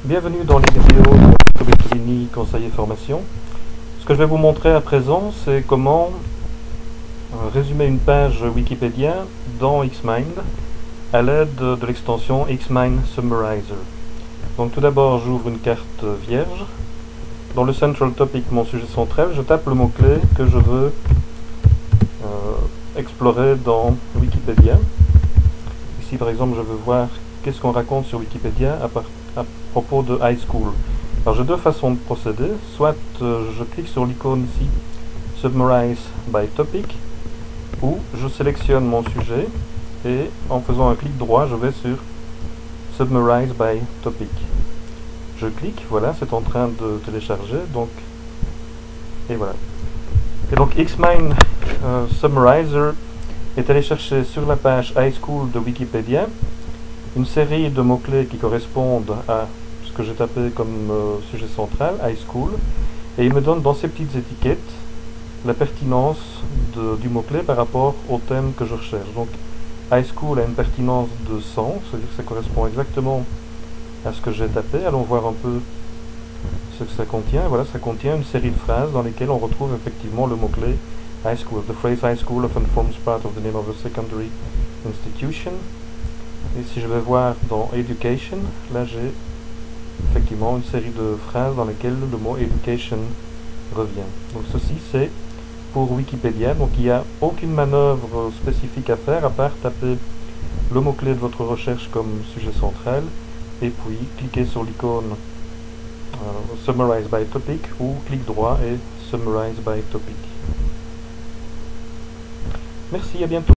Bienvenue dans les vidéos de Cobettini, conseiller formation. Ce que je vais vous montrer à présent, c'est comment résumer une page Wikipédia dans Xmind à l'aide de l'extension Xmind Summarizer. Donc tout d'abord, j'ouvre une carte vierge. Dans le Central Topic, mon sujet central, je tape le mot-clé que je veux explorer dans Wikipédia. Ici, par exemple, je veux voir qu'est-ce qu'on raconte sur Wikipédia à propos de high school. Alors j'ai deux façons de procéder. Soit je clique sur l'icône ici, Summarize by Topic, ou je sélectionne mon sujet et en faisant un clic droit, je vais sur Summarize by Topic. Je clique, voilà, c'est en train de télécharger, donc, et voilà. Et donc Xmind Summarizer est allé chercher sur la page High School de Wikipédia une série de mots-clés qui correspondent à ce que j'ai tapé comme sujet central, High School, et il me donne dans ces petites étiquettes la pertinence du mot-clé par rapport au thème que je recherche. Donc High School a une pertinence de 100, c'est-à-dire que ça correspond exactement à ce que j'ai tapé. Allons voir un peu ce que ça contient. Voilà, ça contient une série de phrases dans lesquelles on retrouve effectivement le mot-clé High School. The phrase high school often forms part of the name of a secondary institution. Et si je vais voir dans Education, là j'ai effectivement une série de phrases dans lesquelles le mot Education revient. Donc ceci c'est pour Wikipédia, donc il n'y a aucune manœuvre spécifique à faire à part taper le mot-clé de votre recherche comme sujet central et puis cliquer sur l'icône Summarize by Topic ou clic droit et Summarize by Topic. Merci, à bientôt.